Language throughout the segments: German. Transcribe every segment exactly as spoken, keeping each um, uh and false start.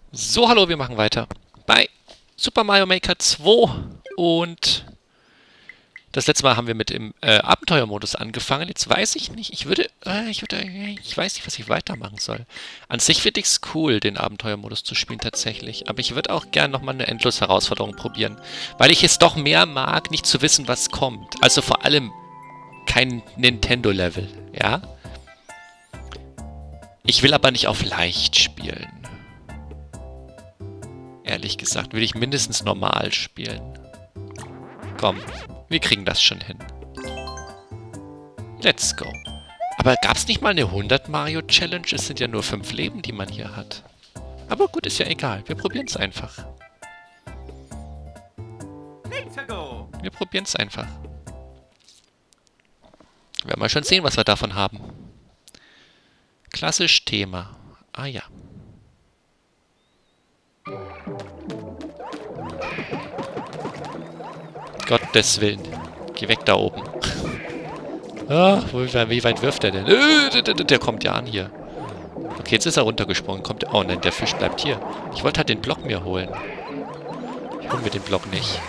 So, hallo, wir machen weiter bei Super Mario Maker zwei und das letzte Mal haben wir mit dem äh, Abenteuermodus angefangen. Jetzt weiß ich nicht, ich würde, äh, ich würde, ich weiß nicht, was ich weitermachen soll. An sich finde ich es cool, den Abenteuermodus zu spielen tatsächlich, aber ich würde auch gerne nochmal eine Endlos-Herausforderung probieren, weil ich es doch mehr mag, nicht zu wissen, was kommt. Also vor allem kein Nintendo-Level, ja? Ich will aber nicht auf leicht spielen. Ehrlich gesagt, will ich mindestens normal spielen. Komm, wir kriegen das schon hin. Let's go. Aber gab es nicht mal eine hundert Mario Challenge? Es sind ja nur fünf Leben, die man hier hat. Aber gut, ist ja egal. Wir probieren es einfach. Wir probieren es einfach. Wir werden mal schon sehen, was wir davon haben. Klassisch Thema. Ah ja. Gottes Willen. Geh weg da oben. Ah, wie weit wirft er denn? Der kommt ja an hier. Okay, jetzt ist er runtergesprungen. Kommt. Oh nein, der Fisch bleibt hier. Ich wollte halt den Block mir holen. Ich hole mir den Block nicht.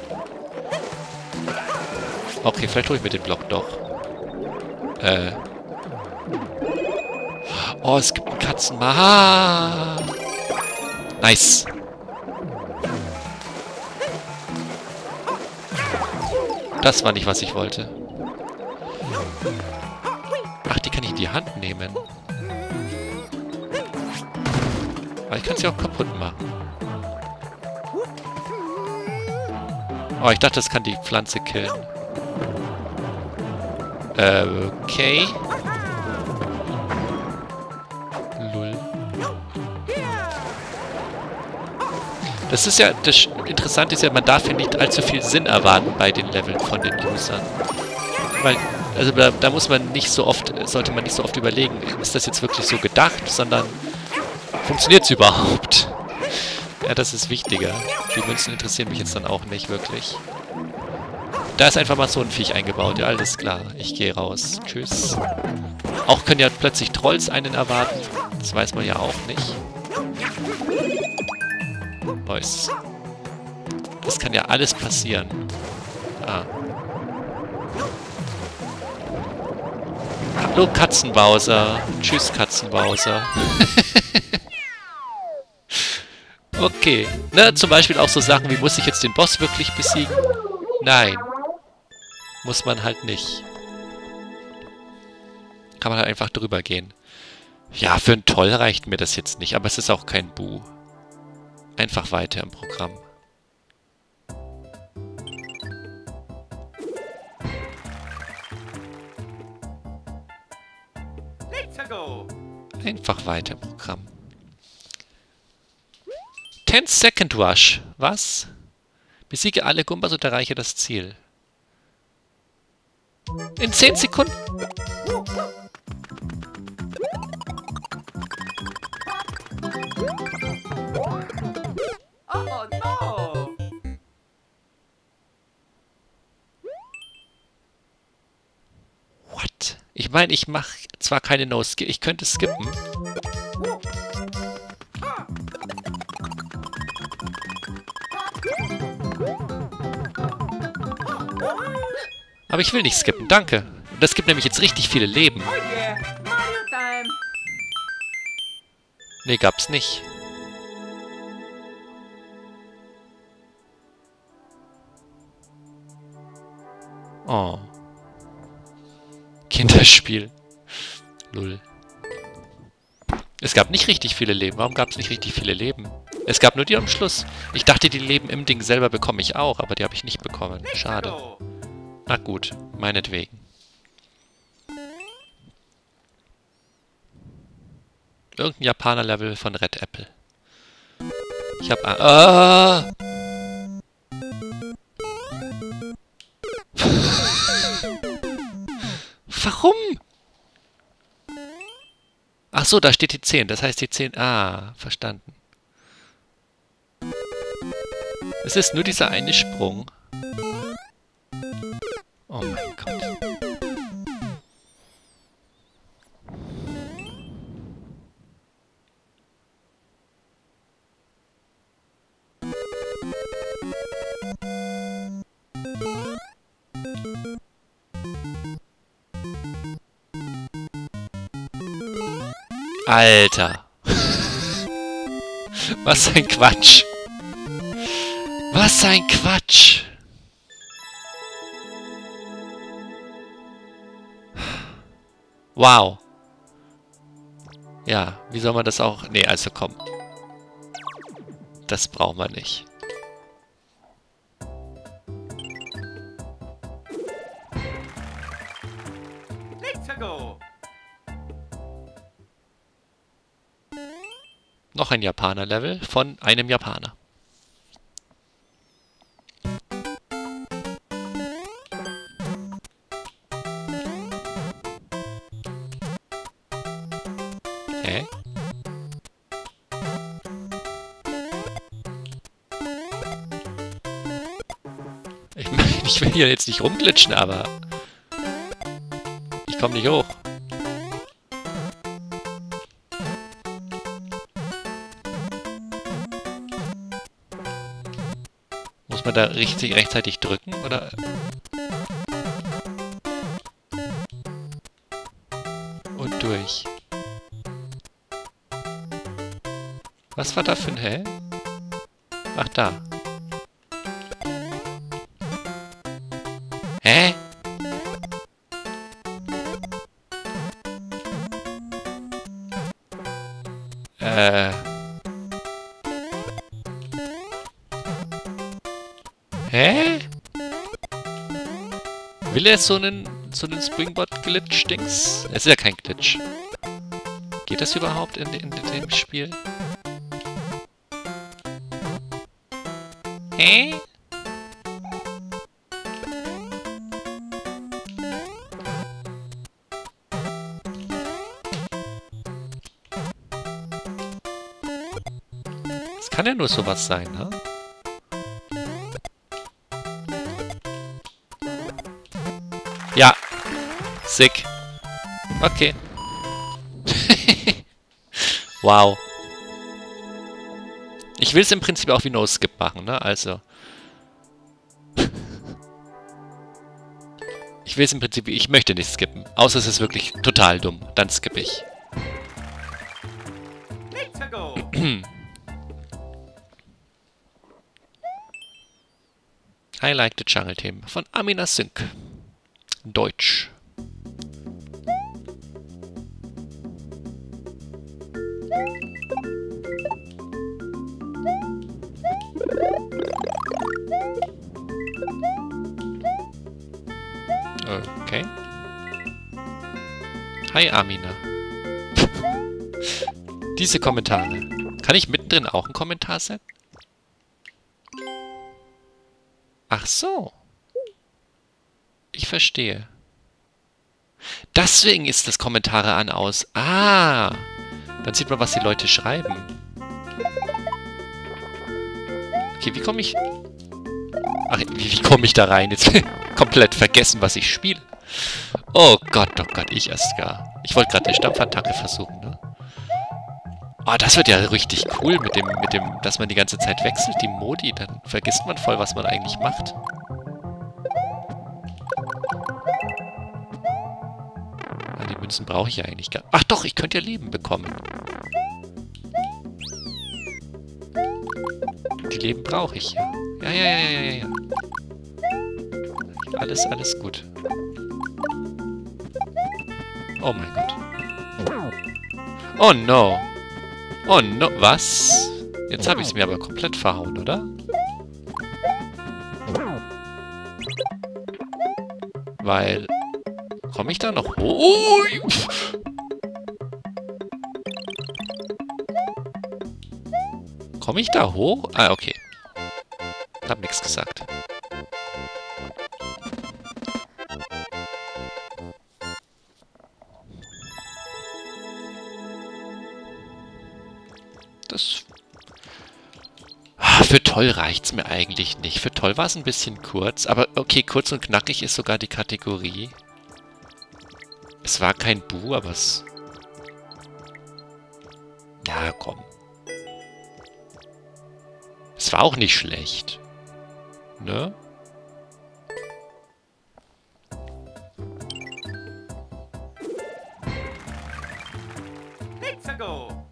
Okay, vielleicht hole ich mir den Block doch. Äh. Oh, es gibt einen Katzenmann. Ah. Nice. Das war nicht, was ich wollte. Ach, die kann ich in die Hand nehmen. Aber ich kann sie auch kaputt machen. Oh, ich dachte, das kann die Pflanze killen. Äh, okay. Lull. Das ist ja, das Interessante ist ja, man darf ja nicht allzu viel Sinn erwarten bei den Leveln von den Usern. Weil, also da, da muss man nicht so oft, sollte man nicht so oft überlegen, ist das jetzt wirklich so gedacht, sondern funktioniert es überhaupt? Ja, das ist wichtiger. Die Münzen interessieren mich jetzt dann auch nicht wirklich. Da ist einfach mal so ein Viech eingebaut, ja, alles klar. Ich gehe raus. Tschüss. Auch können ja plötzlich Trolls einen erwarten. Das weiß man ja auch nicht. Boys. Das kann ja alles passieren. Ah. Hallo Katzenbowser. Tschüss Katzenbowser. Okay. Ne, zum Beispiel auch so Sachen wie, muss ich jetzt den Boss wirklich besiegen? Nein. Muss man halt nicht. Kann man halt einfach drüber gehen. Ja, für ein Toll reicht mir das jetzt nicht, aber es ist auch kein Bu. Einfach weiter im Programm. Einfach weiter im Programm. ten Second Rush. Was? Besiege alle Gumbas und erreiche das Ziel. In zehn Sekunden. Oh no! What? Ich meine, ich mache zwar keine No-Skip, ich könnte skippen. Aber ich will nicht skippen, danke. Und das gibt nämlich jetzt richtig viele Leben. Oh yeah! Mario time! Nee, gab's nicht. Oh. Kinderspiel. Null. Es gab nicht richtig viele Leben. Warum gab es nicht richtig viele Leben? Es gab nur die am Schluss. Ich dachte, die Leben im Ding selber bekomme ich auch, aber die habe ich nicht bekommen. Schade. Na gut, meinetwegen. Irgendein Japaner-Level von Red Apple. Ich hab... Ah! Warum? Ach so, da steht die zehn. Das heißt die zehn... Ah, verstanden. Es ist nur dieser eine Sprung. Oh mein Gott. Alter. Was ein Quatsch. Was ein Quatsch. Wow. Ja, wie soll man das auch... Nee, also komm. Das braucht man nicht. Noch ein Japaner-Level von einem Japaner. Hä? Ich, ich will hier jetzt nicht rumglitschen, aber ich komme nicht hoch. Muss man da richtig rechtzeitig drücken, oder? Und durch. Was war da für ein Hä? Ach, da. Hä? Äh... Hä? Will er so einen, so einen Springbot-Glitch-Dings? Es ist ja kein Glitch. Geht das überhaupt in, in, in dem Spiel? Hä? Es kann ja nur sowas sein, ne? Ja. Sick. Okay. Wow. Ich will es im Prinzip auch wie No-Skip machen, ne? Also. Ich will es im Prinzip, ich möchte nicht skippen. Außer es ist wirklich total dumm. Dann skippe ich. I like the Jungle Theme von Amina Sync. Deutsch. Okay. Hi Amina. Diese Kommentare. Kann ich mittendrin auch einen Kommentar setzen? Ach so. Ich verstehe. Deswegen ist das Kommentare an aus. Ah. Dann sieht man, was die Leute schreiben. Okay, wie komme ich... Ach, wie, wie komme ich da rein? Jetzt komplett vergessen, was ich spiele. Oh Gott, oh Gott, ich erst gar. Ich wollte gerade eine Stampfattacke versuchen, ne? Oh, das wird ja richtig cool mit dem, mit dem, dass man die ganze Zeit wechselt, die Modi. Dann vergisst man voll, was man eigentlich macht. Ah, die Münzen brauche ich ja eigentlich gar nicht. Ach doch, ich könnte ja Leben bekommen. Die Leben brauche ich ja. Ja, ja, ja, ja, ja, ja. Alles, alles gut. Oh mein Gott. Oh no. Oh no. Was? Jetzt habe ich es mir aber komplett verhauen, oder? Weil... Komme ich da noch hoch? Komme ich da hoch? Ah, okay. Hab nichts gesagt. Das... Für toll reicht's mir eigentlich nicht. Für toll war es ein bisschen kurz. Aber okay, kurz und knackig ist sogar die Kategorie. Es war kein Bu, aber es... Ja, komm. Es war auch nicht schlecht. Ne? Dago.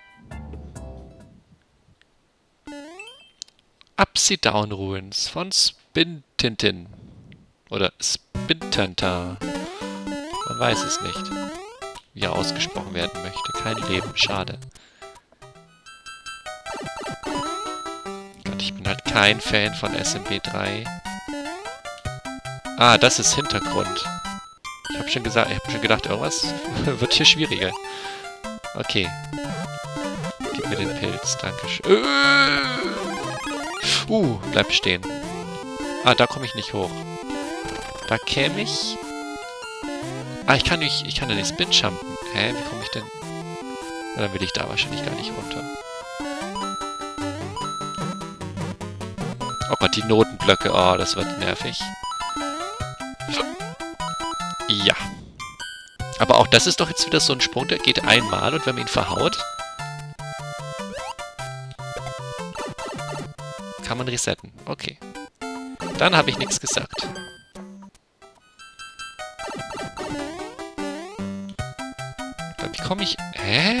Upside Down Ruins von Spintintin. Oder Spintanta. Man weiß es nicht, wie er ausgesprochen werden möchte. Kein Leben, schade. Gott, ich bin halt kein Fan von S M B drei. Ah, das ist Hintergrund. Ich habe schon gesagt, ich habe schon gedacht, irgendwas wird hier schwieriger. Okay. Gib mir den Pilz, dankeschön. Uh, bleib stehen. Ah, da komme ich nicht hoch. Da käme ich... Ah, ich kann nicht, ich kann ja nicht Spin-Jumpen. Hä, wie komme ich denn... Na, dann will ich da wahrscheinlich gar nicht runter. Oh Gott, die Notenblöcke. Oh, das wird nervig. Ja. Aber auch das ist doch jetzt wieder so ein Sprung, der geht einmal und wenn man ihn verhaut, kann man resetten. Okay. Dann habe ich nichts gesagt. Wie komme ich... Hä?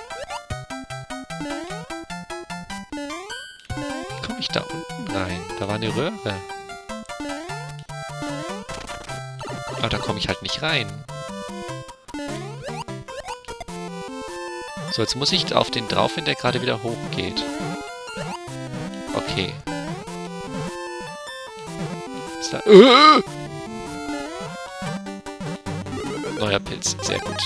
Wie komme ich da unten rein? Da war eine Röhre. Aber da komme ich halt nicht rein. So, jetzt muss ich auf den drauf, wenn der gerade wieder hochgeht. Okay. Ist da... Äh! Neuer Pilz, sehr gut.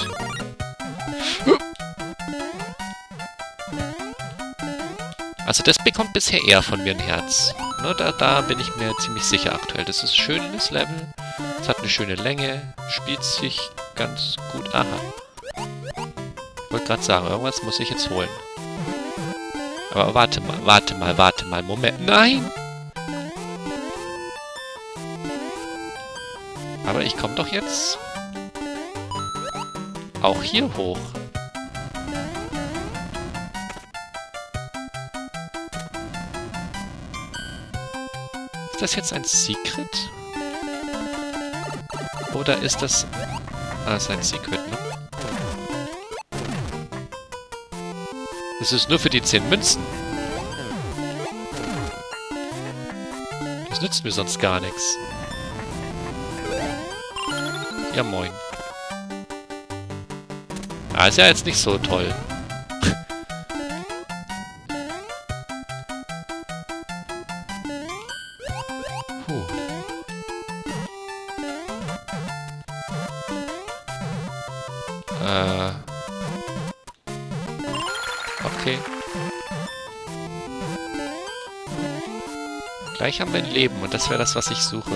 Also das bekommt bisher eher von mir ein Herz. Ne, da, da bin ich mir ziemlich sicher aktuell. Das ist ein schönes Level. Es hat eine schöne Länge. Spielt sich ganz gut. Aha. Ich wollte gerade sagen, irgendwas muss ich jetzt holen. Aber warte mal, warte mal, warte mal. Moment. Nein! Aber ich komme doch jetzt auch hier hoch. Ist das jetzt ein Secret? Oder ist das... Ah, ist ein Secret, ne? Das ist nur für die zehn Münzen. Das nützt mir sonst gar nichts. Ja, moin. Ah, ist ja jetzt nicht so toll. Puh. Äh. Okay. Gleich haben wir ein Leben und das wäre das, was ich suche.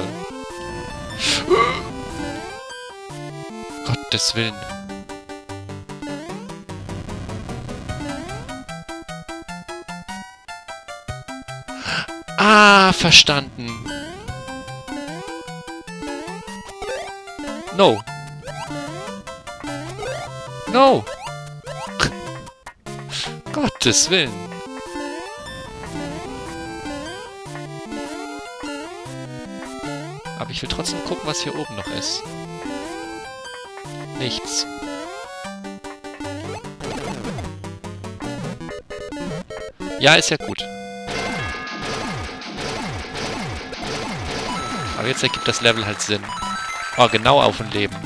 Gottes Willen. Ah, verstanden. No. No. Gottes Willen. Aber ich will trotzdem gucken, was hier oben noch ist. Nichts. Ja, ist ja gut. Aber jetzt ergibt das Level halt Sinn. Oh, genau auf ein Leben.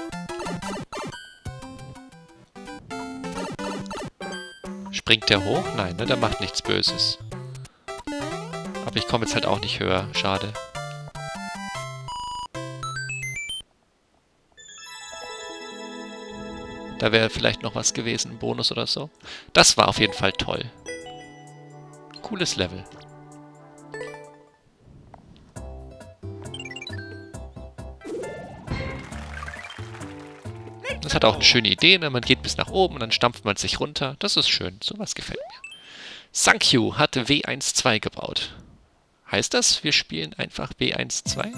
Springt der hoch? Nein, ne? Der macht nichts Böses. Aber ich komme jetzt halt auch nicht höher. Schade. Da wäre vielleicht noch was gewesen, ein Bonus oder so. Das war auf jeden Fall toll. Cooles Level. Das hat auch eine schöne Idee, ne? Man geht bis nach oben und dann stampft man sich runter. Das ist schön. Sowas gefällt mir. Sankyu hat W eins zwei gebaut. Heißt das, wir spielen einfach W eins zwei?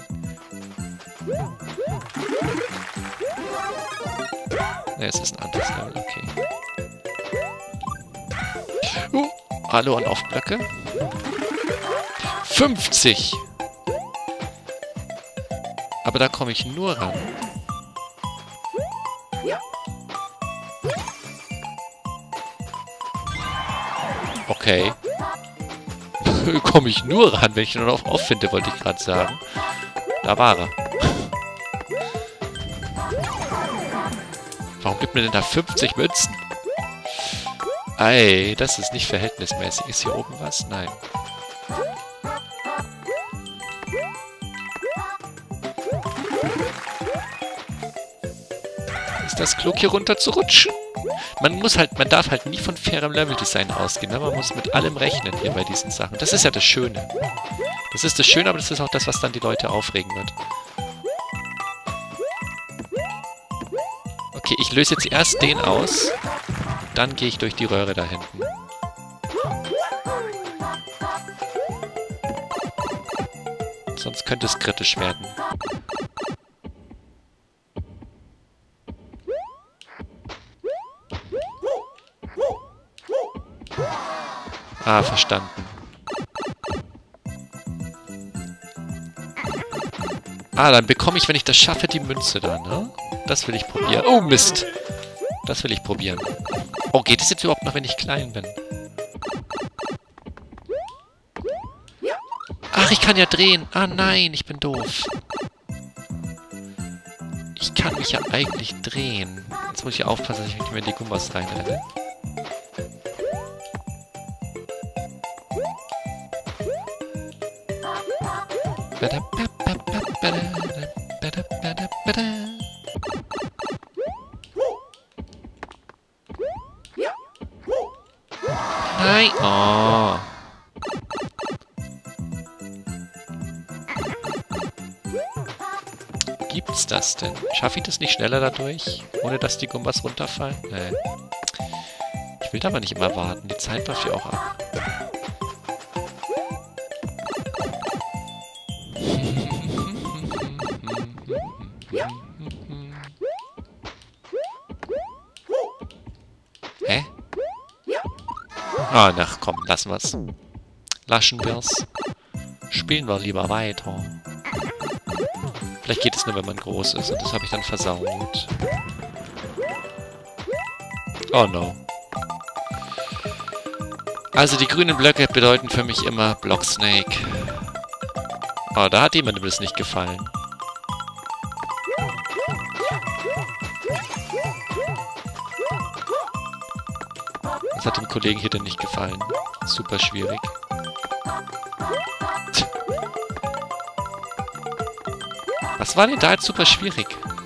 Ne, es ist ein anderes Level, okay. Uh, hallo an Aufblöcke. fünfzig! Aber da komme ich nur ran. Okay. Komme ich nur ran, wenn ich ihn noch auffinde, wollte ich gerade sagen. Da war er. Warum gibt mir denn da fünfzig Münzen? Ei, das ist nicht verhältnismäßig. Ist hier oben was? Nein. Ist das klug, hier runter zu rutschen? Man muss halt, man darf halt nie von fairem Leveldesign ausgehen, ne? Man muss mit allem rechnen hier bei diesen Sachen. Das ist ja das Schöne. Das ist das Schöne, aber das ist auch das, was dann die Leute aufregen wird. Okay, ich löse jetzt erst den aus. Dann gehe ich durch die Röhre da hinten. Sonst könnte es kritisch werden. Ah, verstanden. Ah, dann bekomme ich, wenn ich das schaffe, die Münze da, ne? Das will ich probieren. Oh, Mist. Das will ich probieren. Oh, geht es jetzt überhaupt noch, wenn ich klein bin? Ach, ich kann ja drehen. Ah, nein, ich bin doof. Ich kann mich ja eigentlich drehen. Jetzt muss ich aufpassen, dass ich nicht mehr in die Gumbas reinrenne. Nein! Oh. Gibt's das denn? Schaffe ich das nicht schneller dadurch? Ohne dass die Gumbas runterfallen? Nee. Ich will da aber nicht immer warten. Die Zeit läuft ja auch ab. Hä? Ah, ach komm, lassen wir's. Lassen wir's. Spielen wir lieber weiter. Vielleicht geht es nur, wenn man groß ist, und das habe ich dann versaut. Oh no. Also die grünen Blöcke bedeuten für mich immer Block Snake. Oh, da hat jemandem das nicht gefallen. Das hat dem Kollegen hier denn nicht gefallen. Super schwierig. Was war denn da jetzt super schwierig?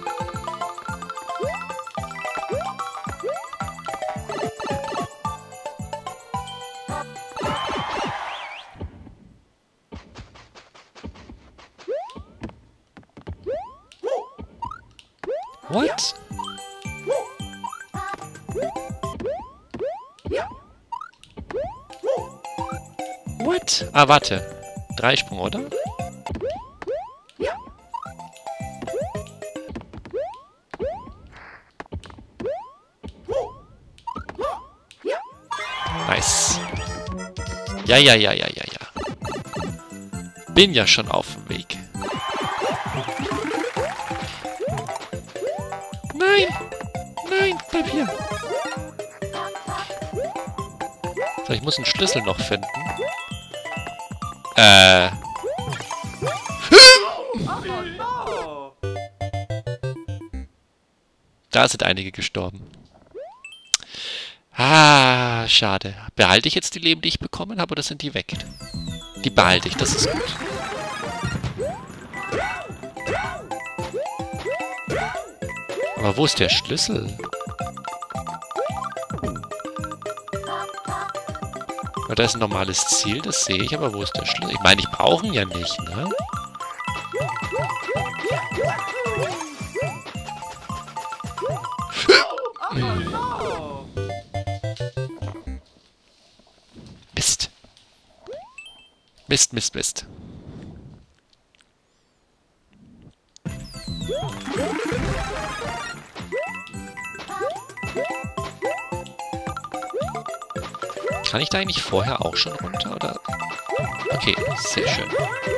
What? What? Ah, warte. Dreisprung, oder? Nice. Ja, ja, ja, ja, ja, ja. Bin ja schon auf dem Weg. Nein! Nein, bleib hier. So, ich muss einen Schlüssel noch finden. Äh. Da sind einige gestorben. Ah, schade. Behalte ich jetzt die Leben, die ich bekommen habe, oder sind die weg? Die behalte ich, das ist gut. Aber wo ist der Schlüssel? Weil da ist ein normales Ziel, das sehe ich, aber wo ist der Schlüssel? Ich meine, ich brauche ihn ja nicht, ne? Mist. Mist, Mist, Mist. Kann ich da eigentlich vorher auch schon runter, oder? Okay, sehr schön.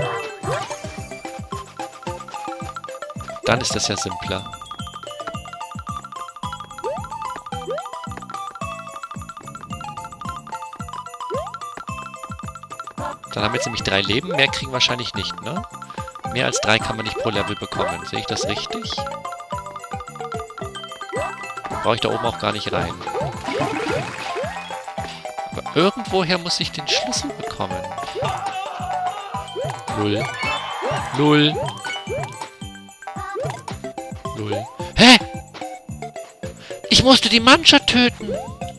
Dann ist das ja simpler. Dann haben wir jetzt nämlich drei Leben. Mehr kriegen wir wahrscheinlich nicht, ne? Mehr als drei kann man nicht pro Level bekommen. Sehe ich das richtig? Brauche ich da oben auch gar nicht rein. Aber irgendwoher muss ich den Schlüssel bekommen. Null. Null. Null. Hä? Ich musste die Mancha töten.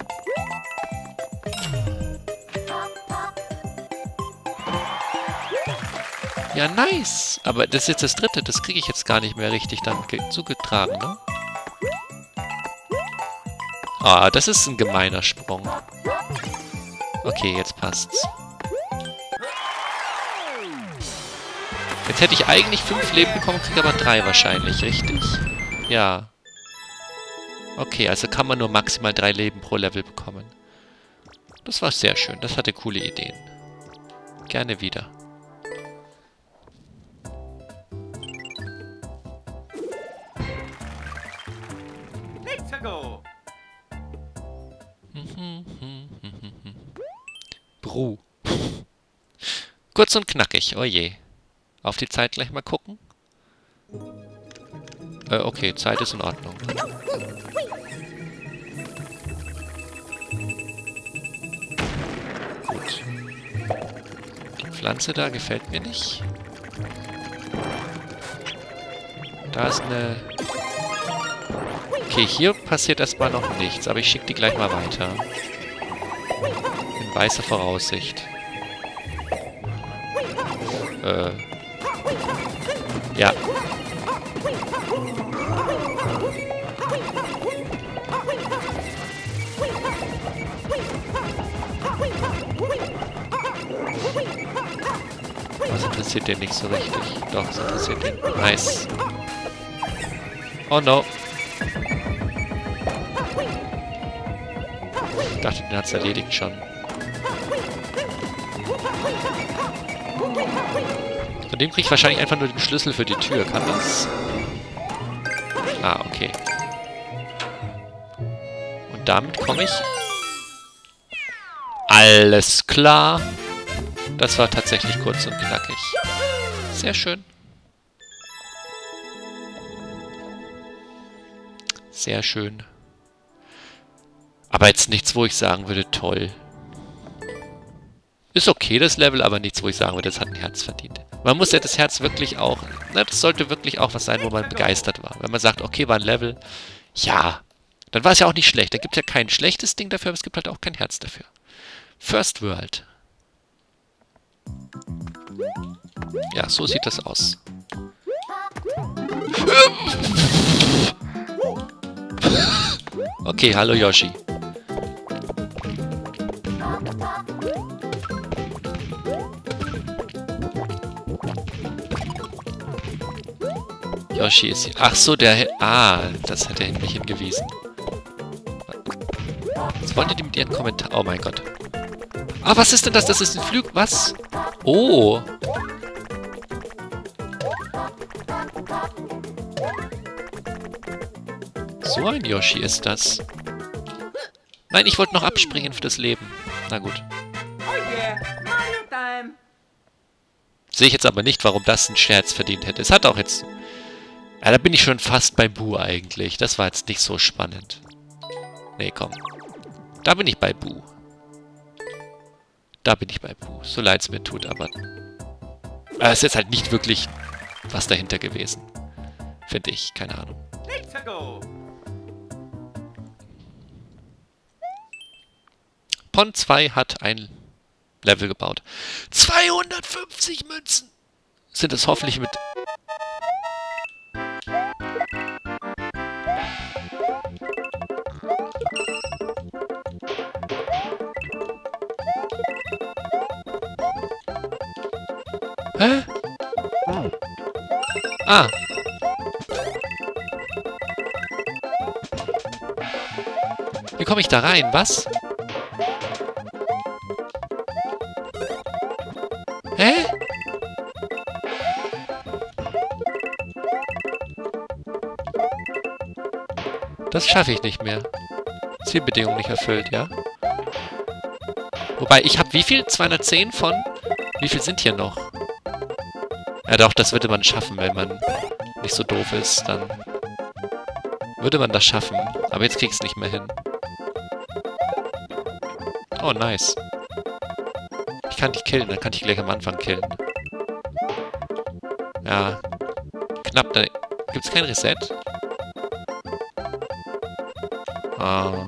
Ja, nice. Aber das ist jetzt das dritte. Das kriege ich jetzt gar nicht mehr richtig dann zugetragen, ne? Ah, das ist ein gemeiner Sprung. Okay, jetzt passt's. Jetzt hätte ich eigentlich fünf Leben bekommen, kriege aber drei wahrscheinlich, richtig? Ja. Okay, also kann man nur maximal drei Leben pro Level bekommen. Das war sehr schön. Das hatte coole Ideen. Gerne wieder. Bru. Kurz und knackig, oh je. Auf die Zeit gleich mal gucken. Äh, okay, Zeit ist in Ordnung. Gut. Die Pflanze da gefällt mir nicht. Da ist eine... Okay, hier passiert erstmal noch nichts, aber ich schicke die gleich mal weiter. In weißer Voraussicht. Äh... Ja. Was interessiert den nicht so richtig? Doch, es interessiert den. Nice. Oh no. Ich dachte, den hat's erledigt schon. Von dem kriege ich wahrscheinlich einfach nur den Schlüssel für die Tür. Kann das? Ah, okay. Und damit komme ich... Alles klar. Das war tatsächlich kurz und knackig. Sehr schön. Sehr schön. Aber jetzt nichts, wo ich sagen würde, toll. Ist okay, das Level, aber nichts, wo ich sagen würde, das hat ein Herz verdient. Man muss ja das Herz wirklich auch... Na, das sollte wirklich auch was sein, wo man begeistert war. Wenn man sagt, okay, war ein Level, ja, dann war es ja auch nicht schlecht. Da gibt es ja kein schlechtes Ding dafür, aber es gibt halt auch kein Herz dafür. First World. Ja, so sieht das aus. Okay, hallo Yoshi. Yoshi ist hier. Ach so, der... Ah, das hat er mich hingewiesen. Was wollen die mit ihren Kommentaren... Oh mein Gott. Ah, was ist denn das? Das ist ein Flug... Was? Oh. So ein Yoshi ist das. Nein, ich wollte noch abspringen für das Leben. Na gut. Oh yeah, Mario time. Sehe ich jetzt aber nicht, warum das ein Scherz verdient hätte. Es hat auch jetzt... Ja, da bin ich schon fast bei Bu eigentlich. Das war jetzt nicht so spannend. Nee, komm. Da bin ich bei Bu. Da bin ich bei Bu. So leid es mir tut, aber... Es ist jetzt halt nicht wirklich was dahinter gewesen. Finde ich. Keine Ahnung. Pon zwei hat ein Level gebaut. zweihundertfünfzig Münzen! Sind es hoffentlich mit... Hä? Ah. Wie komme ich da rein? Was? Hä? Das schaffe ich nicht mehr. Zielbedingung nicht erfüllt, ja? Wobei, ich habe wie viel? zweihundertzehn von Wie viel sind hier noch? Ja doch, das würde man schaffen, wenn man nicht so doof ist. Dann würde man das schaffen. Aber jetzt krieg's nicht mehr hin. Oh, nice. Ich kann die killen, dann kann ich gleich am Anfang killen. Ja. Knapp, da gibt's kein Reset? Ah.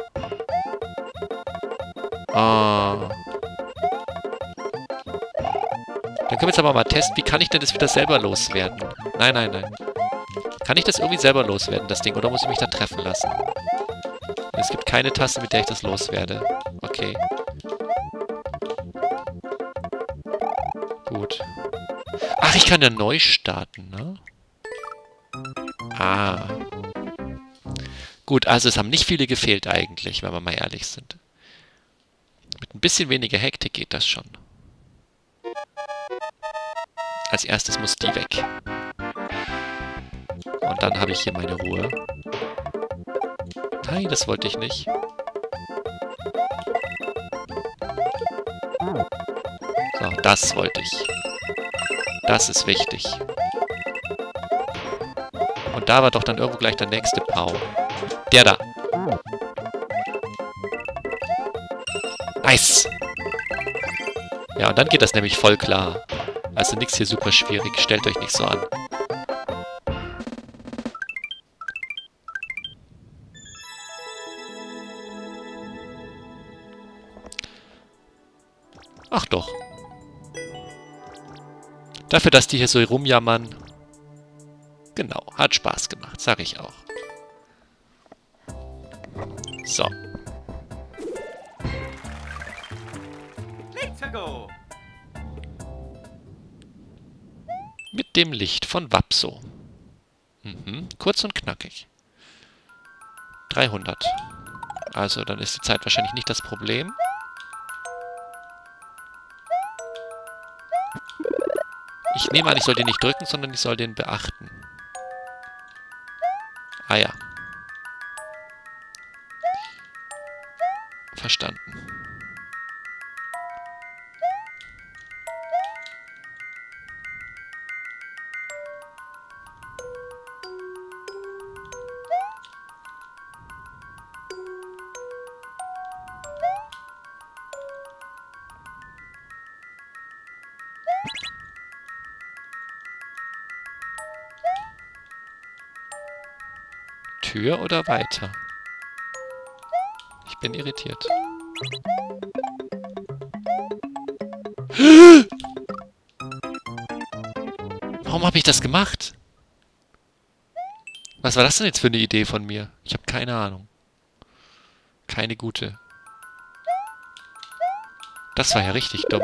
Ah. Dann können wir jetzt aber mal testen, wie kann ich denn das wieder selber loswerden? Nein, nein, nein. Kann ich das irgendwie selber loswerden, das Ding? Oder muss ich mich da treffen lassen? Es gibt keine Taste, mit der ich das loswerde. Okay. Gut. Ach, ich kann ja neu starten, ne? Ah. Gut, also es haben nicht viele gefehlt eigentlich, wenn wir mal ehrlich sind. Mit ein bisschen weniger Hektik geht das schon. Als erstes muss die weg. Und dann habe ich hier meine Ruhe. Nein, das wollte ich nicht. So, das wollte ich. Das ist wichtig. Und da war doch dann irgendwo gleich der nächste Pau. Der da. Nice. Ja, und dann geht das nämlich voll klar. Also nichts hier super schwierig. Stellt euch nicht so an. Ach doch. Dafür, dass die hier so rumjammern. Genau, hat Spaß gemacht, sag ich auch. So. Let's go. Mit dem Licht von Wapso. Mhm, kurz und knackig. dreihundert. Also, dann ist die Zeit wahrscheinlich nicht das Problem. Ich nehme an, ich soll den nicht drücken, sondern ich soll den beachten. Ah ja. Verstanden. Tür oder weiter? Ich bin irritiert. Warum habe ich das gemacht? Was war das denn jetzt für eine Idee von mir? Ich habe keine Ahnung. Keine gute. Das war ja richtig dumm.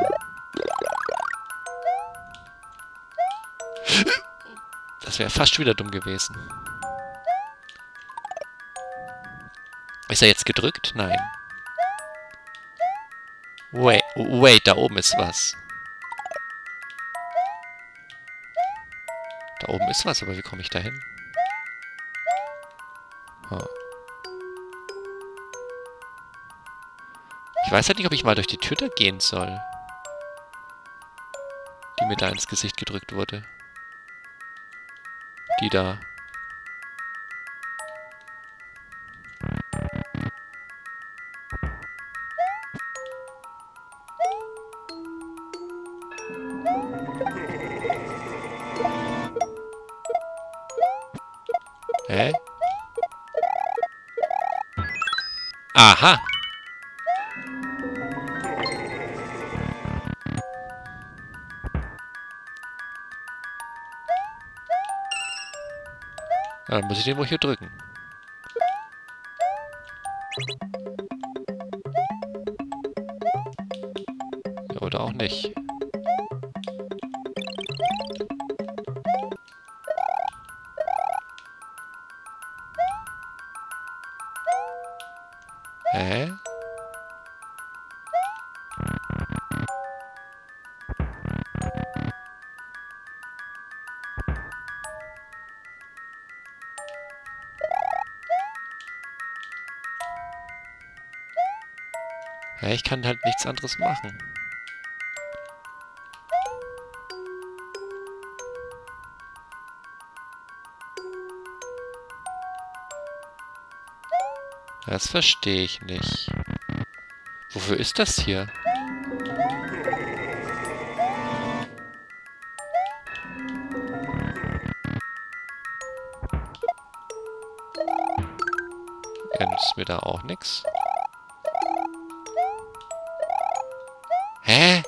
Das wäre fast schon wieder dumm gewesen. Ist er jetzt gedrückt? Nein. Wait, wait, da oben ist was. Da oben ist was, aber wie komme ich da hin? Huh. Ich weiß halt nicht, ob ich mal durch die Tür da gehen soll. Die mir da ins Gesicht gedrückt wurde. Die da. Hä? Aha! Ja, dann muss ich den wohl hier drücken. Ja, oder auch nicht. Hä? Hä, ich kann halt nichts anderes machen. Das verstehe ich nicht. Wofür ist das hier? Ja, nützt mir da auch nichts. Hä?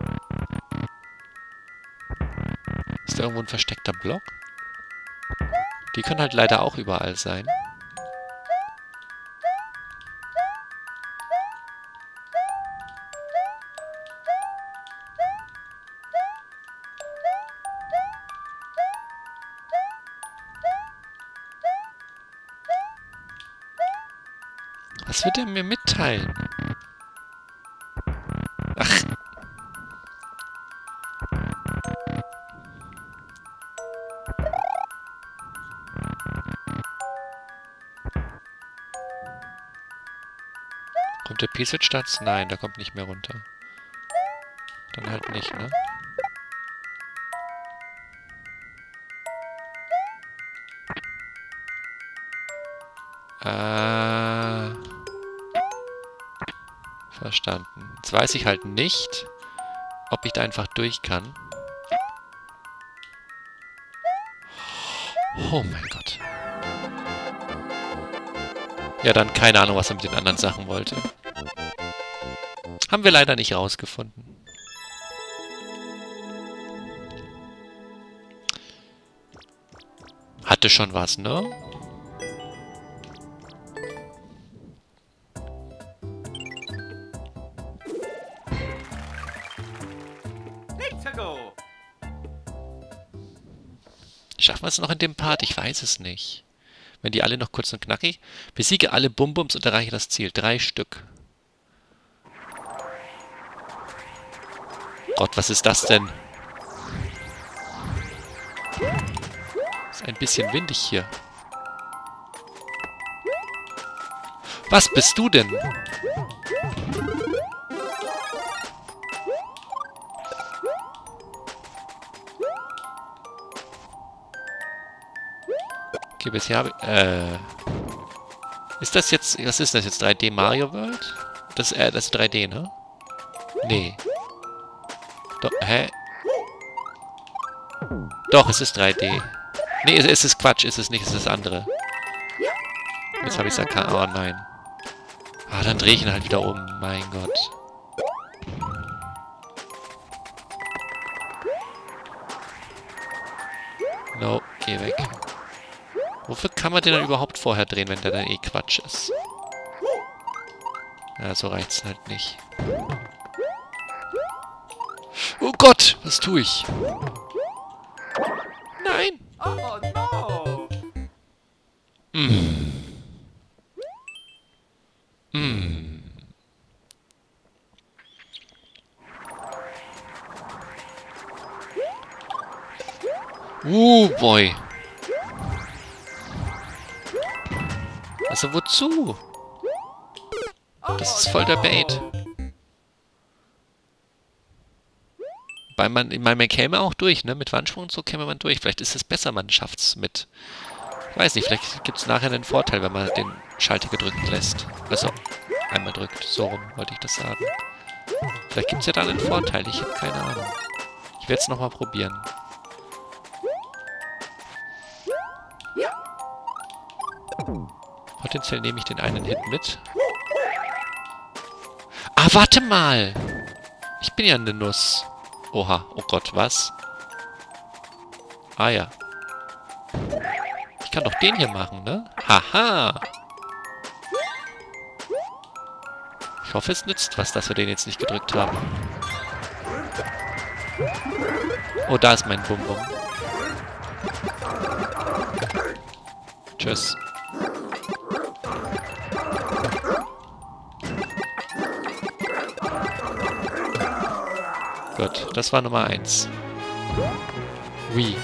Ist da irgendwo ein versteckter Block? Die können halt leider auch überall sein. Was wird er mir mitteilen? Ach. Kommt der P-Switch-Stats? Nein, der kommt nicht mehr runter. Dann halt nicht, ne? Äh... Verstanden. Jetzt weiß ich halt nicht, ob ich da einfach durch kann. Oh mein Gott. Ja, dann keine Ahnung, was er mit den anderen Sachen wollte. Haben wir leider nicht rausgefunden. Hatte schon was, ne? Schaffen wir es noch in dem Part? Ich weiß es nicht. Wenn die alle noch kurz und knackig... Besiege alle Bum-Bums und erreiche das Ziel. Drei Stück. Gott, was ist das denn? Ist ein bisschen windig hier. Was bist du denn? Okay, bisher habe ich... Äh... Ist das jetzt... Was ist das jetzt? drei D Mario World? Das, äh, das ist drei D, ne? Nee. Doch, hä? Doch, es ist drei D. Nee, es, es ist Quatsch, es ist nicht, es ist das andere. Jetzt habe ich es erkannt. Oh nein. Ah, dann drehe ich ihn halt wieder um. Mein Gott. No, geh weg. Wofür kann man den dann überhaupt vorher drehen, wenn der dann eh Quatsch ist? Ja, so reicht's halt nicht. Oh Gott, was tue ich? Nein! Oh no! Mm. Mm. Uh, boy. Also wozu? Das ist voll der Bait. Weil man, man, man käme auch durch, ne? Mit Wandsprung und so käme man durch. Vielleicht ist es besser, man schafft's mit... Ich weiß nicht, vielleicht gibt es nachher einen Vorteil, wenn man den Schalter gedrückt lässt. Also, einmal drückt. So rum wollte ich das sagen. Vielleicht gibt es ja dann einen Vorteil. Ich habe keine Ahnung. Ich werde es nochmal probieren. Potenziell nehme ich den einen Hit mit. Ah, warte mal! Ich bin ja eine Nuss. Oha, oh Gott, was? Ah ja. Ich kann doch den hier machen, ne? Haha! Ich hoffe, es nützt was, dass wir den jetzt nicht gedrückt haben. Oh, da ist mein Bum-Bum. Tschüss. Gut, das war Nummer eins. Wie?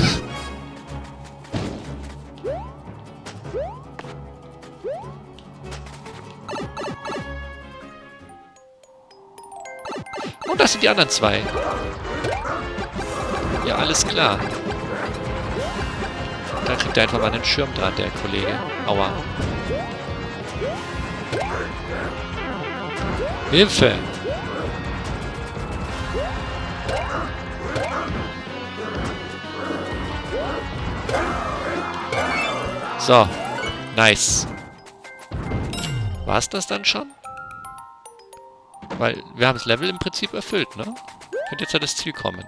Und das sind die anderen zwei. Ja, alles klar. Da kriegt er einfach mal einen Schirmdraht, der Kollege. Aua. Hilfe! So. Nice. War's das dann schon? Weil wir haben das Level im Prinzip erfüllt, ne? Könnte jetzt ja das Ziel kommen.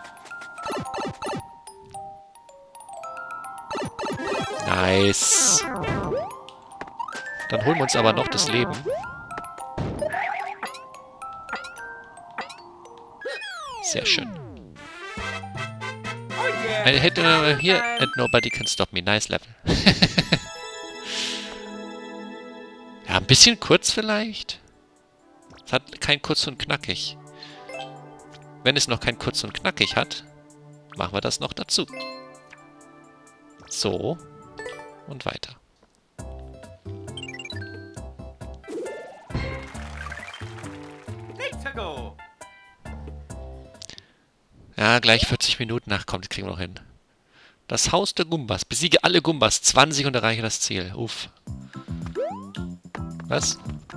Nice. Dann holen wir uns aber noch das Leben. Sehr schön. I hit uh, here and nobody can stop me. Nice Level. Ja, ein bisschen kurz vielleicht. Es hat kein kurz und knackig. Wenn es noch kein kurz und knackig hat, machen wir das noch dazu. So. Und weiter. Ja, gleich vierzig Minuten. Ach komm, das kriegen wir noch hin. Das Haus der Gumbas. Besiege alle Gumbas. zwanzig und erreiche das Ziel. Uff. Was?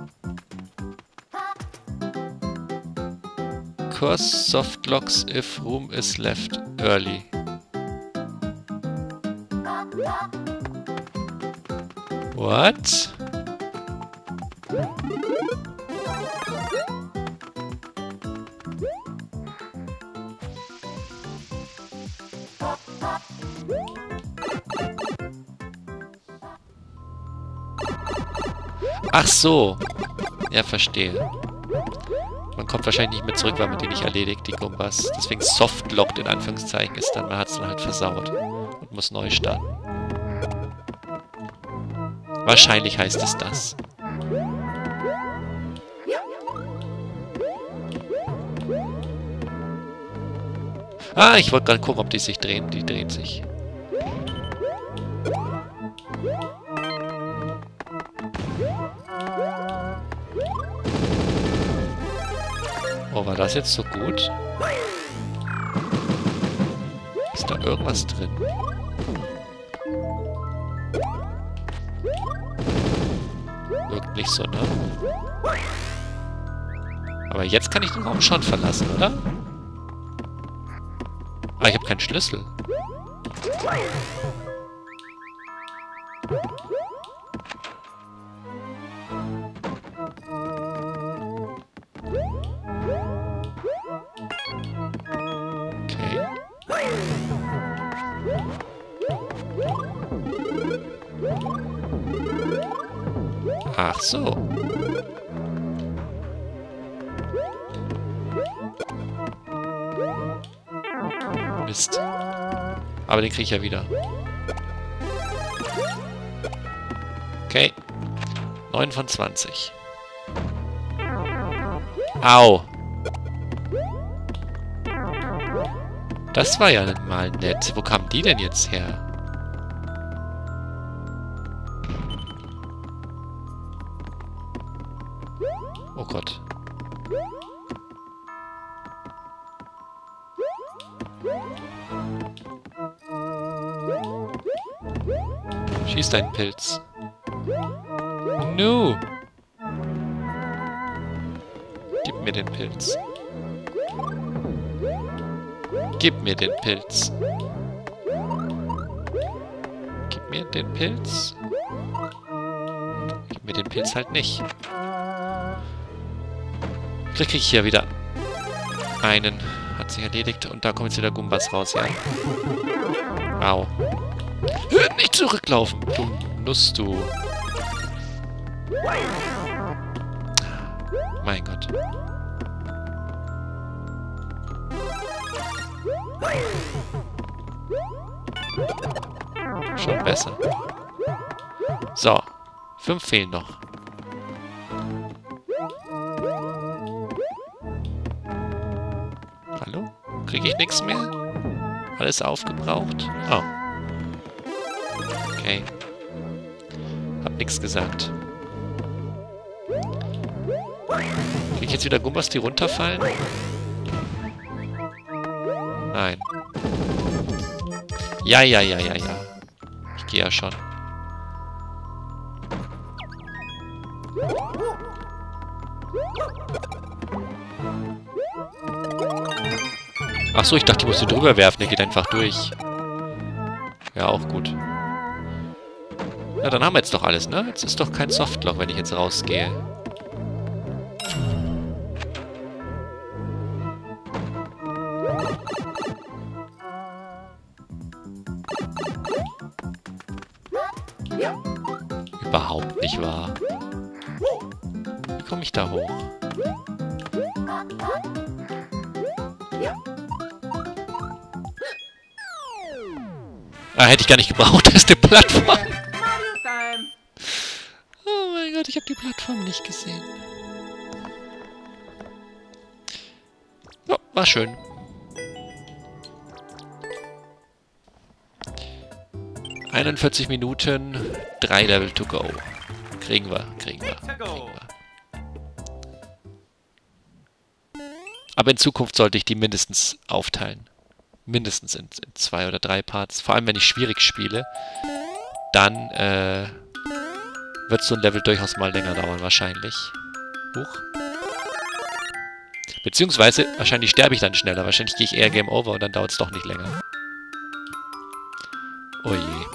Curse soft locks if room is left early. What? Ach so. Ja, verstehe. Man kommt wahrscheinlich nicht mehr zurück, weil man die nicht erledigt, die Gumbas. Deswegen soft-locked in Anführungszeichen ist dann, man hat es dann halt versaut. Und muss neu starten. Wahrscheinlich heißt es das. Ah, ich wollte gerade gucken, ob die sich drehen. Die drehen sich. Oh, war das jetzt so gut? Ist da irgendwas drin? Wirkt nicht so, ne? Aber jetzt kann ich den Raum schon verlassen, oder? Ah, ich habe keinen Schlüssel. Okay. Ach so. Mist. Aber den kriege ich ja wieder. Okay. neun von zwanzig. Au. Das war ja mal nett. Wo kamen die denn jetzt her? Oh Gott. Schieß deinen Pilz. No. Gib mir den Pilz. Gib mir den Pilz. Gib mir den Pilz. Gib mir den Pilz halt nicht. Vielleicht kriege ich hier wieder einen. Hat sich erledigt. Und da kommen jetzt wieder Gumbas raus, ja. Au. Nicht zurücklaufen, du Nuss, du. Mein Gott. Schon besser. So. Fünf fehlen noch. Hallo? Kriege ich nichts mehr? Alles aufgebraucht? Oh. Okay. Hab nichts gesagt. Krieg ich jetzt wieder Gumbas, die runterfallen? Nein. Ja, ja, ja, ja, ja. Ich gehe ja schon. Ach so, ich dachte, ich musste drüber werfen. Der geht einfach durch. Ja, auch gut. Ja, dann haben wir jetzt doch alles, ne? Jetzt ist doch kein Softloch, wenn ich jetzt rausgehe. Überhaupt nicht wahr. Wie komme ich da hoch? Ah, hätte ich gar nicht gebraucht. Das ist eine Plattform. Mario Time. Oh mein Gott, ich habe die Plattform nicht gesehen. Ja, war schön. einundvierzig Minuten, drei Level to go. Kriegen wir, kriegen wir, kriegen wir. Aber in Zukunft sollte ich die mindestens aufteilen. Mindestens in, in zwei oder drei Parts. Vor allem, wenn ich schwierig spiele, dann äh, wird so ein Level durchaus mal länger dauern, wahrscheinlich. Huch. Beziehungsweise, wahrscheinlich sterbe ich dann schneller. Wahrscheinlich gehe ich eher Game Over und dann dauert es doch nicht länger. Oh je.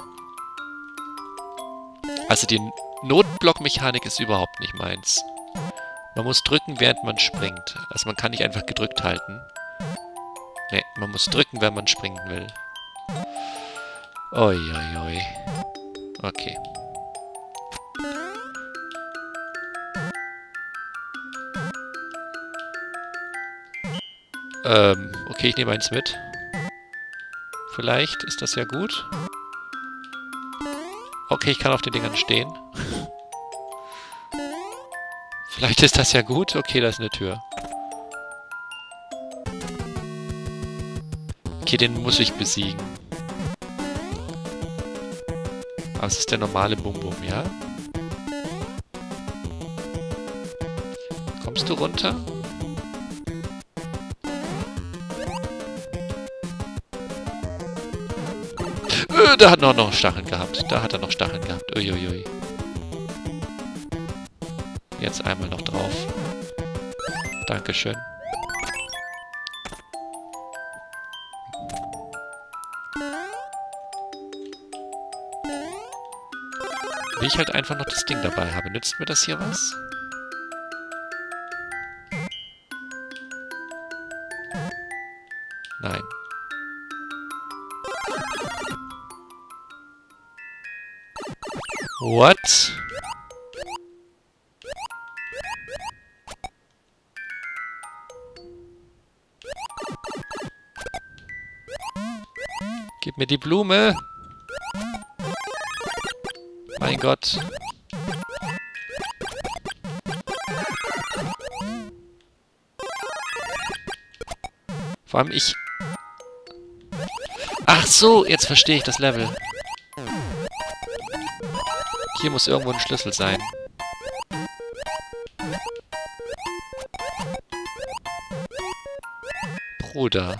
Also die Notblock-Mechanik ist überhaupt nicht meins. Man muss drücken, während man springt. Also man kann nicht einfach gedrückt halten. Ne, man muss drücken, wenn man springen will. Oi, oi, oi. Okay. Ähm, okay, ich nehme eins mit. Vielleicht ist das ja gut. Okay, ich kann auf den Dingern stehen. Vielleicht ist das ja gut. Okay, da ist eine Tür. Okay, den muss ich besiegen. Aber es ist der normale Bum-Bum, ja? Kommst du runter? Äh, da hat er noch Stacheln gehabt. Da hat er noch Stacheln gehabt. Uiuiui. Jetzt einmal noch drauf. Dankeschön. Wie ich halt einfach noch das Ding dabei habe. Nützt mir das hier was? Nein. What? Gib mir die Blume. Mein Gott. Vor allem ich... Ach so, jetzt verstehe ich das Level. Hier muss irgendwo ein Schlüssel sein. Bruder.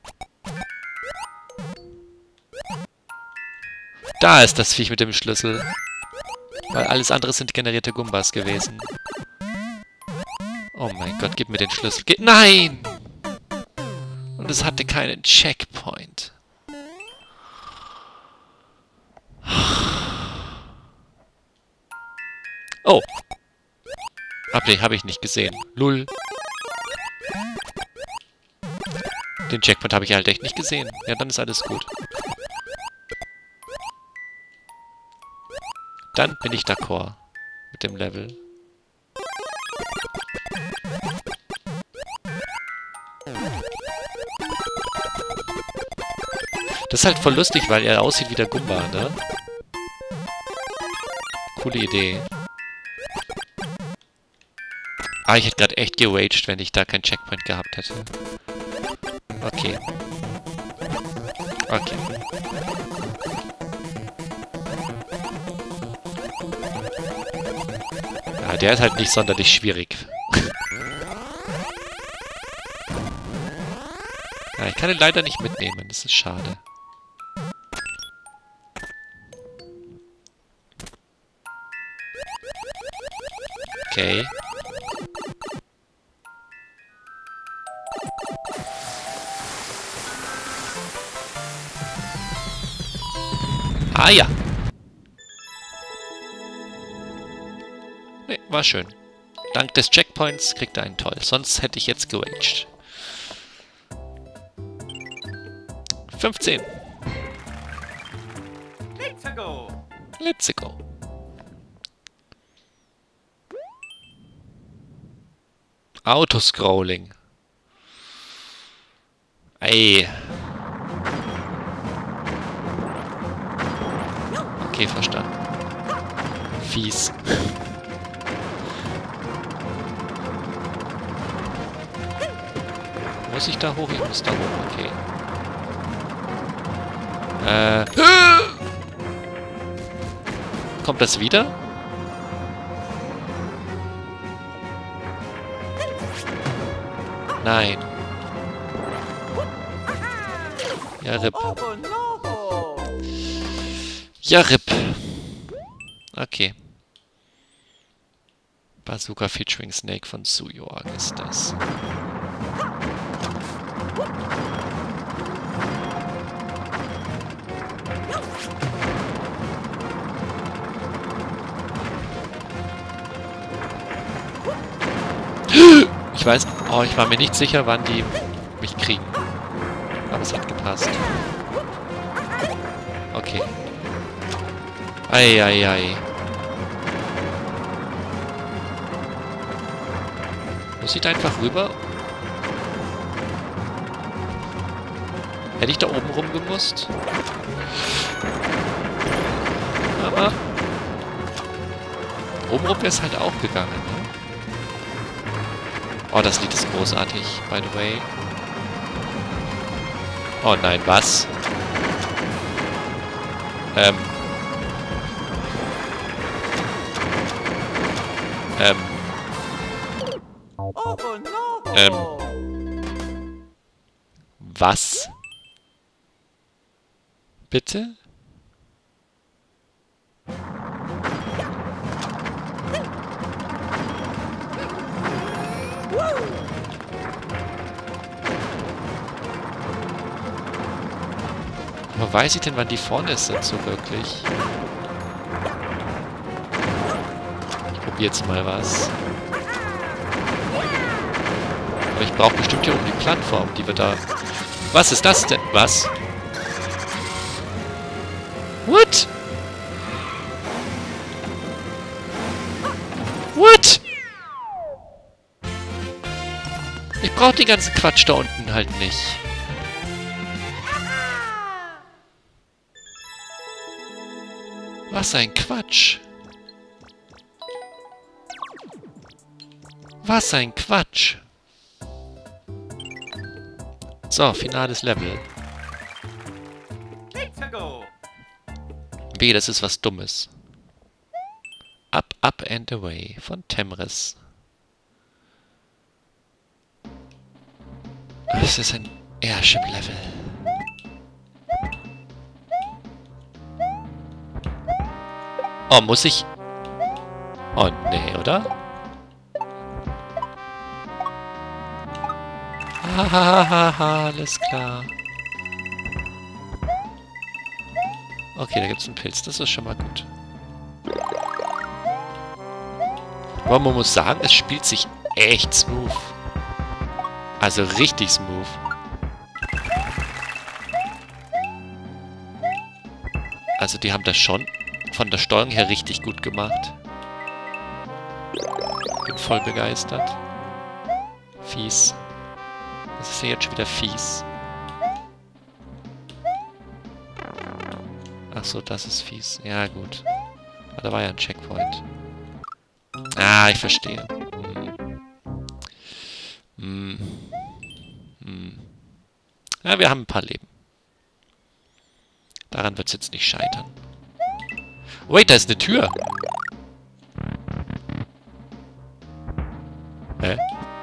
Da ist das Viech mit dem Schlüssel. Weil alles andere sind generierte Gumbas gewesen. Oh mein Gott, gib mir den Schlüssel. Ge Nein! Und es hatte keinen Checkpoint. Oh. Hab, nee, hab ich nicht gesehen. Lull. Den Checkpoint habe ich halt echt nicht gesehen. Ja, dann ist alles gut. Dann bin ich d'accord mit dem Level. Das ist halt voll lustig, weil er aussieht wie der Gumba, ne? Coole Idee. Ah, ich hätte gerade echt geraged, wenn ich da keinen Checkpoint gehabt hätte. Okay. Okay. Ja, der ist halt nicht sonderlich schwierig. Ja, ich kann ihn leider nicht mitnehmen, das ist schade. Okay. Ah ja. Ne, war schön. Dank des Checkpoints kriegt er einen Toll. Sonst hätte ich jetzt geraged. fünfzehn. Let's go. Let's go. Autoscrolling. Ey. Okay, verstanden. Fies. Muss ich da hoch? Ich muss da hoch, okay. Äh. Kommt das wieder? Nein. Ja, R I P. Oh no. Ja, R I P. Okay. Bazooka featuring Snake von Suyorg ist das. Ich weiß, oh, ich war mir nicht sicher, wann die mich kriegen. Aber es hat gepasst. Okay. Eieiei. Ei, ei. Muss ich da einfach rüber? Hätte ich da oben rumgemusst? Aber oben rum wäre es halt auch gegangen, ne? Oh, das Lied ist großartig, by the way. Oh nein, was? Ähm. Ähm. Oh no. Ähm. Was? Bitte? Aber weiß ich denn, wann die vorne sind, so wirklich? Ich probiere jetzt mal was. Aber ich brauche bestimmt hier oben die Plattform, die wir da... Was ist das denn? Was? What? What? Ich brauche den ganzen Quatsch da unten halt nicht. Was ein Quatsch. Was ein Quatsch. So, finales Level. Let's go. B, das ist was Dummes. Up, Up and Away von Temris. Das ist ein Airship-Level. Oh, muss ich... Oh, nee, oder? Hahaha, alles klar. Okay, da gibt's einen Pilz. Das ist schon mal gut. Aber man muss sagen, es spielt sich echt smooth. Also richtig smooth. Also die haben das schon von der Steuerung her richtig gut gemacht. Bin voll begeistert. Fies. Das ist ja jetzt schon wieder fies. Ach so, das ist fies. Ja, gut. Aber da war ja ein Checkpoint. Ah, ich verstehe. Hm. Hm. Hm. Ja, wir haben ein paar Leben. Daran wird es jetzt nicht scheitern. Wait, da ist eine Tür. Hä?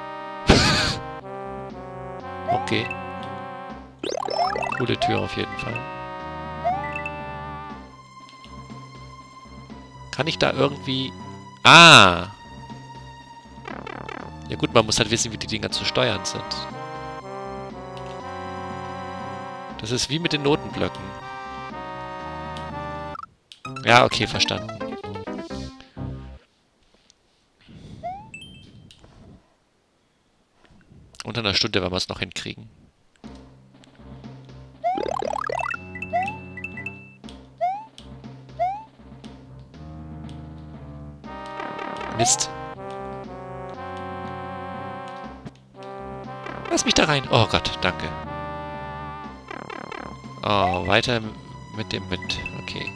Okay. Coole Tür auf jeden Fall. Kann ich da irgendwie... Ah! Ja gut, man muss halt wissen, wie die Dinger zu steuern sind. Das ist wie mit den Notenblöcken. Ja, okay, verstanden. Unter einer Stunde werden wir es noch hinkriegen. Mist. Lass mich da rein. Oh Gott, danke. Oh, weiter mit dem Wind. Okay.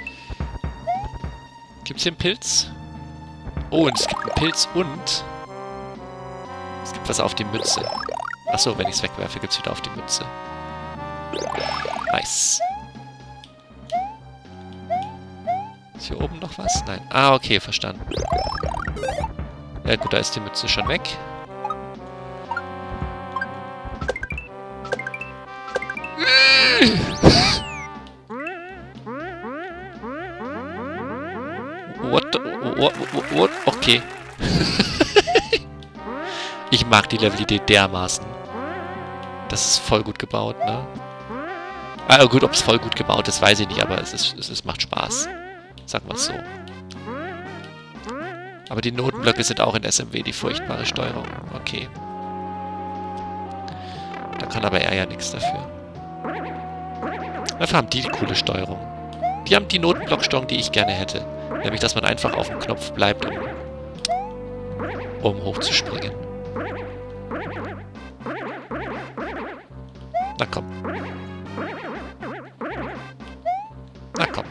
Gibt's hier einen Pilz? Oh, und es gibt einen Pilz und... Es gibt was auf die Mütze. Achso, wenn ich es wegwerfe, gibt's wieder auf die Mütze. Nice. Ist hier oben noch was? Nein. Ah, okay, verstanden. Ja gut, da ist die Mütze schon weg. What the, what, what, what? Okay. Ich mag die Levelidee dermaßen. Das ist voll gut gebaut, ne? Ah, gut, ob es voll gut gebaut ist, weiß ich nicht, aber es, ist, es, es macht Spaß. Sagen wir es so. Aber die Notenblöcke sind auch in S M W die furchtbare Steuerung. Okay. Da kann aber er ja nichts dafür. Dafür haben die die coole Steuerung. Die haben die Notenblocksteuerung, die ich gerne hätte. Nämlich, dass man einfach auf dem Knopf bleibt, um, um hochzuspringen. Na komm. Na komm.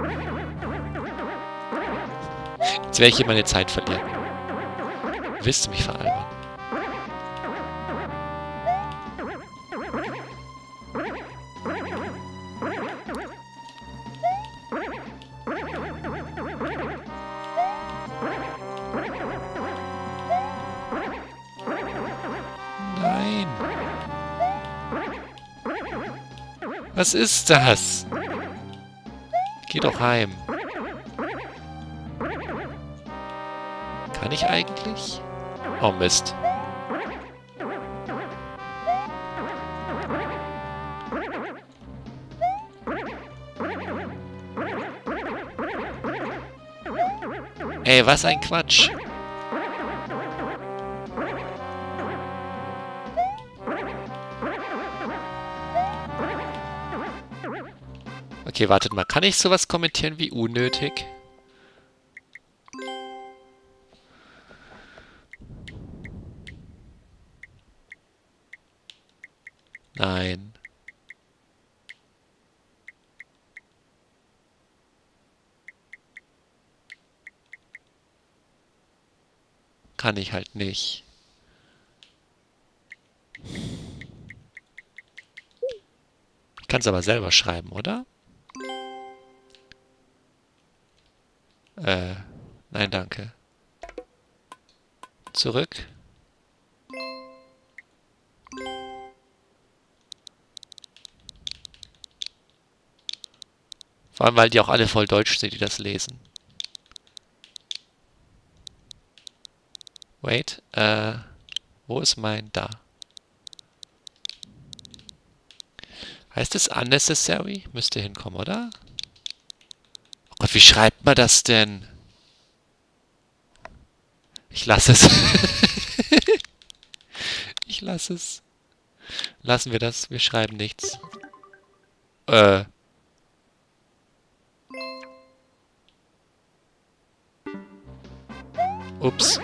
Jetzt werde ich hier meine Zeit verlieren. Willst du mich veralbern? Nein. Was ist das? Geh doch heim. Kann ich eigentlich? Oh Mist. Ey, was ein Quatsch. Okay, wartet mal. Kann ich sowas kommentieren wie unnötig? Nein. Kann ich halt nicht. Ich kann es aber selber schreiben, oder? Äh, nein, danke. Zurück. Vor allem, weil die auch alle voll Deutsch sind, die das lesen. Wait, äh, wo ist mein... Da. Heißt es unnecessary? Müsste hinkommen, oder? Oh Gott, wie schreibt man das denn? Ich lasse es. Ich lasse es. Lassen wir das. Wir schreiben nichts. Äh. Ups.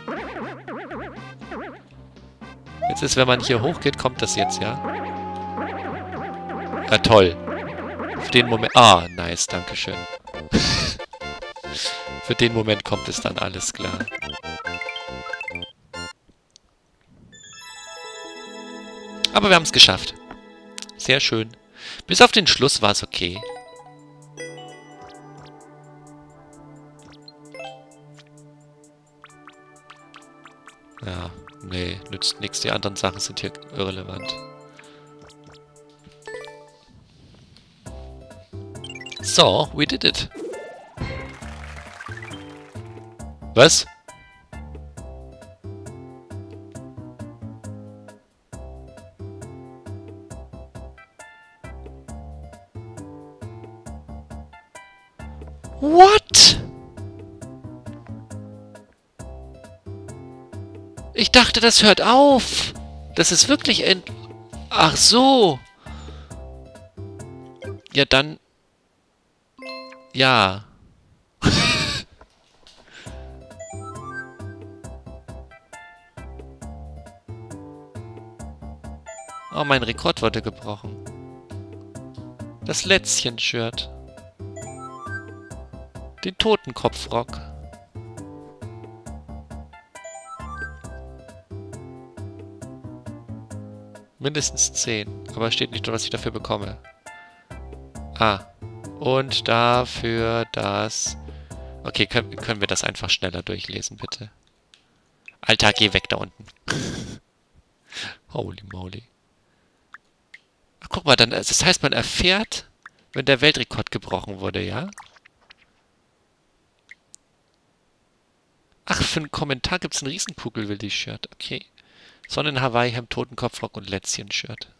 Jetzt ist, wenn man hier hochgeht, kommt das jetzt, ja? Ah, toll. Für den Moment... Ah, nice, dankeschön. Für den Moment kommt es dann, alles klar. Aber wir haben es geschafft. Sehr schön. Bis auf den Schluss war es okay. Ja, nee, nützt nichts. Die anderen Sachen sind hier irrelevant. So, we did it. Was? What? Ich dachte, das hört auf. Das ist wirklich end... Ach so. Ja, dann... Ja. Oh, mein Rekord wurde gebrochen. Das Lätzchen-Shirt. Den Totenkopfrock. Mindestens zehn. Aber steht nicht, was ich dafür bekomme. Ah. Und dafür das... Okay, können, können wir das einfach schneller durchlesen, bitte? Alter, geh weg da unten. Holy moly. Ach, guck mal, dann, das heißt, man erfährt, wenn der Weltrekord gebrochen wurde, ja? Ach, für einen Kommentar gibt es ein Riesenkugel-Willi-Shirt. Okay. Sonnen-Hawaii-Hemd, Totenkopfrock und Lätzchen-Shirt.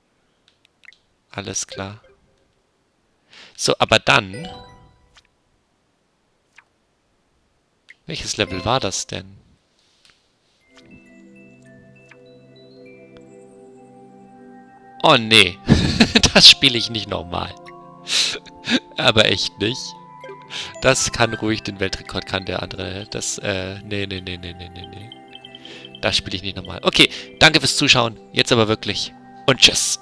Alles klar. So, aber dann... Welches Level war das denn? Oh nee, das spiele ich nicht nochmal. Aber echt nicht. Das kann ruhig den Weltrekord, kann der andere. Das, äh, nee, nee, nee, nee, nee, nee, nee. Das spiele ich nicht nochmal. Okay, danke fürs Zuschauen. Jetzt aber wirklich. Und tschüss.